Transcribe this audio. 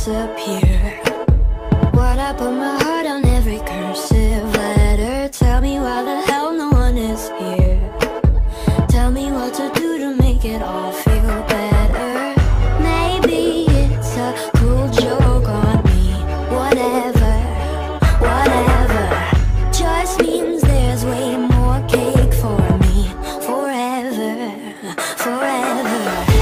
disappear. Why'd I put my heart on every cursive letter? Tell me why the hell no one is here. Tell me what to do to make it all feel better. Maybe it's a cruel joke on me. Whatever, whatever. Just means there's way more cake for me. Forever, forever.